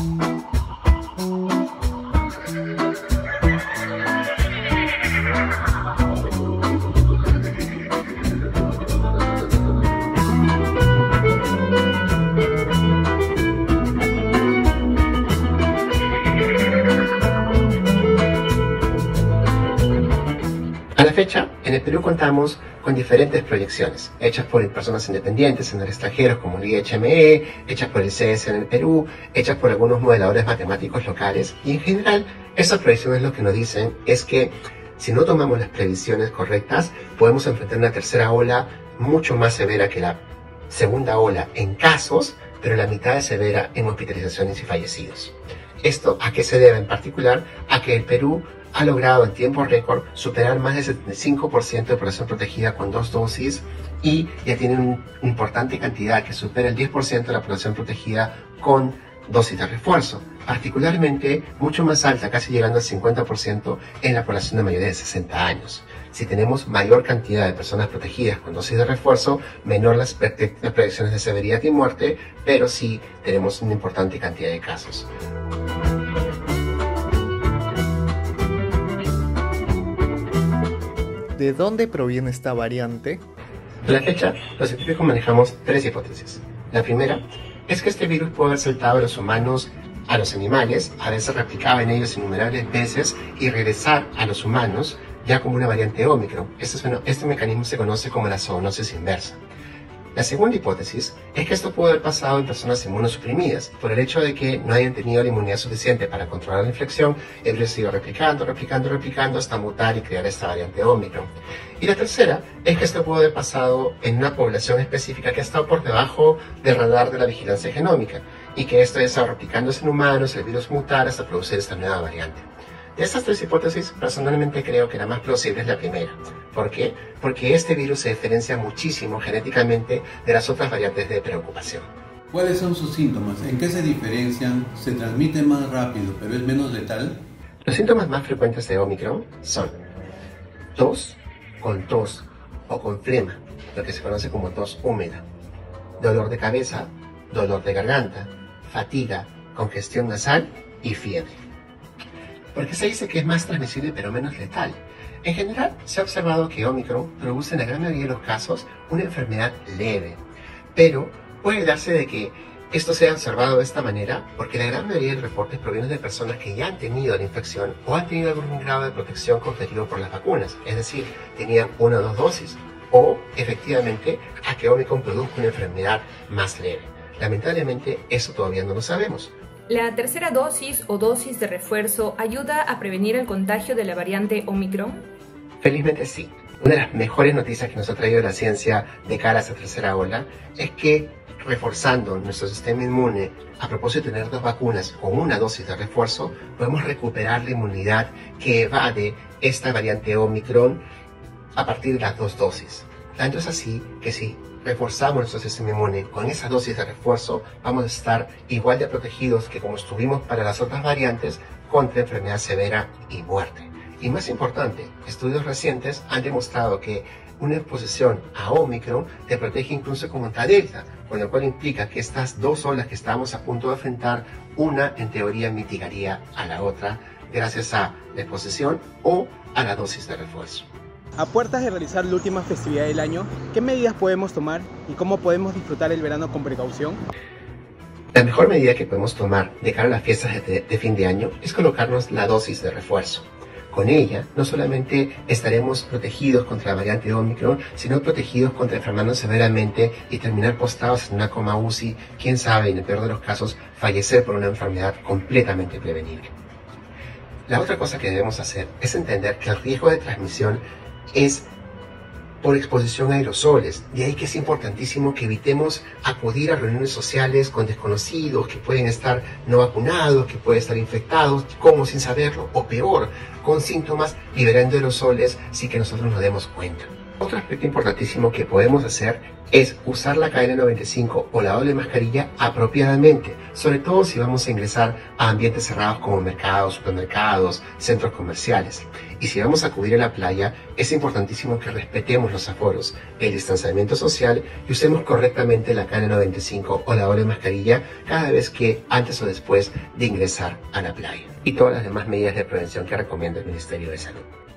A la fecha, en el Perú contamos con diferentes proyecciones, hechas por personas independientes en el extranjero como el IHME, hechas por el CS en el Perú, hechas por algunos modeladores matemáticos locales, y en general, estas proyecciones lo que nos dicen es que si no tomamos las previsiones correctas, podemos enfrentar una tercera ola mucho más severa que la segunda ola en casos, pero la mitad de severa en hospitalizaciones y fallecidos. ¿Esto a qué se debe en particular? A que el Perú ha logrado en tiempo récord superar más del 75% de población protegida con 2 dosis y ya tiene una importante cantidad que supera el 10% de la población protegida con dosis de refuerzo, particularmente mucho más alta, casi llegando al 50% en la población de mayoría de 60 años. Si tenemos mayor cantidad de personas protegidas con dosis de refuerzo, menor las proyecciones de severidad y muerte, pero sí tenemos una importante cantidad de casos. ¿De dónde proviene esta variante? A la fecha, los científicos manejamos 3 hipótesis. La primera es que este virus puede haber saltado de los humanos a los animales, haberse replicado en ellos innumerables veces y regresar a los humanos ya como una variante Ómicron. Este mecanismo se conoce como la zoonosis inversa. La segunda hipótesis es que esto pudo haber pasado en personas inmunosuprimidas, por el hecho de que no hayan tenido la inmunidad suficiente para controlar la infección, el virus se iba replicando hasta mutar y crear esta variante Ómicron. Y la tercera es que esto pudo haber pasado en una población específica que ha estado por debajo del radar de la vigilancia genómica, y que esto ha estado replicándose en humanos, el virus mutar hasta producir esta nueva variante. De estas 3 hipótesis, personalmente creo que la más plausible es la primera. ¿Por qué? Porque este virus se diferencia muchísimo genéticamente de las otras variantes de preocupación. ¿Cuáles son sus síntomas? ¿En qué se diferencian? ¿Se transmite más rápido, pero es menos letal? Los síntomas más frecuentes de Ómicron son tos o con flema, lo que se conoce como tos húmeda, dolor de cabeza, dolor de garganta, fatiga, congestión nasal y fiebre. ¿Por qué se dice que es más transmisible pero menos letal? En general, se ha observado que Ómicron produce en la gran mayoría de los casos una enfermedad leve, pero puede darse de que esto sea observado de esta manera porque la gran mayoría de reportes provienen de personas que ya han tenido la infección o han tenido algún grado de protección conferido por las vacunas, es decir, tenían 1 o 2 dosis, o efectivamente a que Ómicron produzca una enfermedad más leve. Lamentablemente, eso todavía no lo sabemos. ¿La tercera dosis o dosis de refuerzo ayuda a prevenir el contagio de la variante Ómicron? Felizmente sí. Una de las mejores noticias que nos ha traído la ciencia de cara a esta tercera ola es que reforzando nuestro sistema inmune a propósito de tener 2 vacunas con una dosis de refuerzo, podemos recuperar la inmunidad que evade esta variante Ómicron a partir de las 2 dosis. Tanto es así que si reforzamos nuestro sistema inmune con esa dosis de refuerzo, vamos a estar igual de protegidos que como estuvimos para las otras variantes contra enfermedad severa y muerte. Y más importante, estudios recientes han demostrado que una exposición a Ómicron te protege incluso contra Delta, con lo cual implica que estas 2 olas que estamos a punto de enfrentar, una en teoría mitigaría a la otra gracias a la exposición o a la dosis de refuerzo. A puertas de realizar la última festividad del año, ¿qué medidas podemos tomar y cómo podemos disfrutar el verano con precaución? La mejor medida que podemos tomar de cara a las fiestas de fin de año es colocarnos la dosis de refuerzo. Con ella, no solamente estaremos protegidos contra la variante de Ómicron, sino protegidos contra enfermarnos severamente y terminar postrados en una coma UCI, quién sabe, en el peor de los casos, fallecer por una enfermedad completamente prevenible. La otra cosa que debemos hacer es entender que el riesgo de transmisión es por exposición a aerosoles. De ahí que es importantísimo que evitemos acudir a reuniones sociales con desconocidos que pueden estar no vacunados, que pueden estar infectados, como sin saberlo, o peor, con síntomas liberando aerosoles sin que nosotros nos demos cuenta. Otro aspecto importantísimo que podemos hacer es usar la KN95 o la doble mascarilla apropiadamente, sobre todo si vamos a ingresar a ambientes cerrados como mercados, supermercados, centros comerciales. Y si vamos a acudir a la playa, es importantísimo que respetemos los aforos, el distanciamiento social y usemos correctamente la KN95 o la doble mascarilla cada vez que antes o después de ingresar a la playa. Y todas las demás medidas de prevención que recomienda el Ministerio de Salud.